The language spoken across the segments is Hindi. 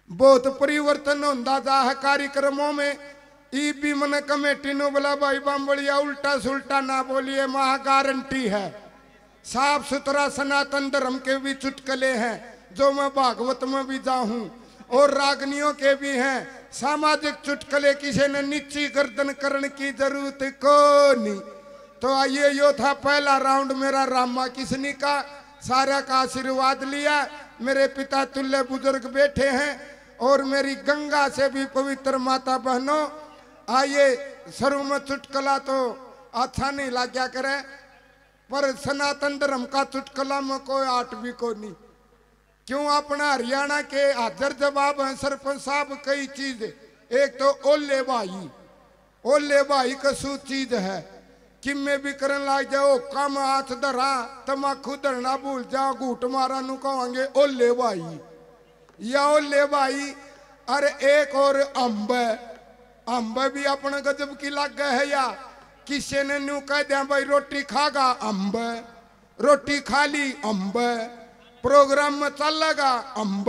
बहुत परिवर्तन होता जा है कार्यक्रमों में। ई भी मन कमेटी नो बोला भाई बामबड़िया उल्टा सुल्टा ना बोलिए, महा गारंटी है। साफ सुथरा सनातन धर्म के भी चुटकले हैं जो मैं भागवत में भी जाऊं, और रागनियों के भी हैं सामाजिक चुटकले। किसी ने नीची गर्दन करने की जरूरत को नहीं। तो आइए, यो था पहला राउंड मेरा रामा किसनी का। सारा का आशीर्वाद लिया। मेरे पिता तुल्य बुजुर्ग बैठे हैं और मेरी गंगा से भी पवित्र माता बहनों। आइए, शुरू में चुटकला तो अच्छा नहीं लाग्या करे, पर सनातन धर्म का चुटकला में कोई आट भी को नहीं। क्यों, अपना हरियाणा के हाजिर जवाब है सरपंच साहब कई चीज। एक तो ओले भाई कसू चीज है कि मैं भी करन लाग जाओ, कम हाथ धरा तमाकू धरना भूल जाओ, घूट मारा नु कहेंगे ओले भाई या ओले भाई। अरे एक और अंब भी अपना गजब की लग है। या किसी ने न्यू कह दिया भाई रोटी खागा अंब, रोटी खा ली अंब, प्रोग्राम में चलेगा अंब।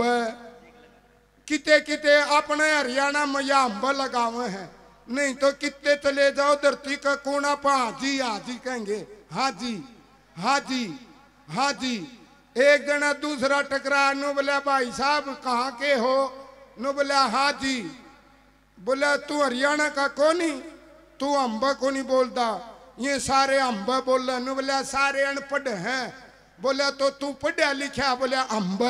किते किते अपने हरियाणा में या अंब लगावे हैं, नहीं तो कितने चले जाओ धरती का कोना पा हाजी कहेंगे, हाजी हाजी हाजी। एक जना दूसरा टकरा, नो बोला भाई साहब कहाँ के हो, नो बोला हाजी। बोला तू हरियाणा का कोनी, तू अंब को नहीं बोलता, ये सारे अंब बोल रहे। नो बोला सारे अनपढ़ हैं। बोला तो तू पढ़ा लिखा, बोला अंब,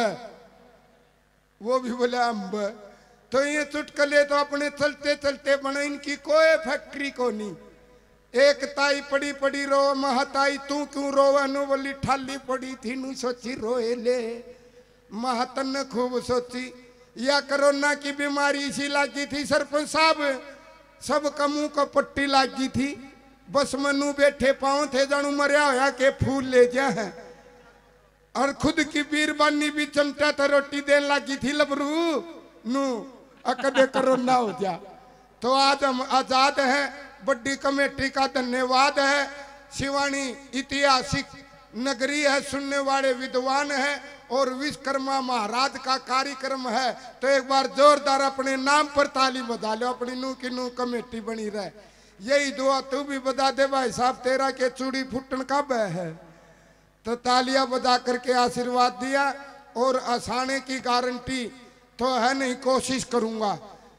वो भी बोला अंब। तो ये चुटकले तो अपने चलते चलते बने, इनकी कोई फैक्ट्री को नहीं। एक ताई पड़ी पड़ी रो, महताई तू क्यों रोवे, नु बोली ठाली पड़ी थी नु सोची रोए ले। महतन ने खूब सोची, या कोरोना की बीमारी इसी लगी थी सरपंच साहब, सब मुंह को पट्टी लगी थी, बस मनु बैठे पाँव थे जानू मरिया होया के फूल ले जा है। और खुद की बीरबानी भी चमचा तो रोटी देने लगी थी लबरू नू, अकदे कोरोना हो जा। तो आज हम आजाद हैं, बड़ी कमेटी का धन्यवाद है। शिवानी ऐतिहासिक नगरी है, सुनने वाले विद्वान है, और विश्वकर्मा महाराज का कार्यक्रम है। तो एक बार जोरदार अपने नाम पर ताली बजा लो, अपनी नू की नू कमेटी बनी रहे। यही दुआ तू भी बजा दे भाई साहब, तेरा के चूड़ी फुटन कब है। तो तालियां बजा करके आशीर्वाद दिया, और आसाने की गारंटी तो है नहीं, कोशिश करूंगा।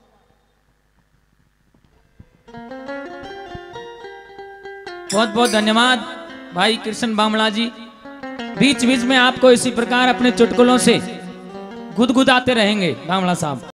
बहुत बहुत धन्यवाद भाई कृष्ण बामला जी। बीच बीच में आपको इसी प्रकार अपने चुटकुलों से गुदगुदाते रहेंगे बामला साहब।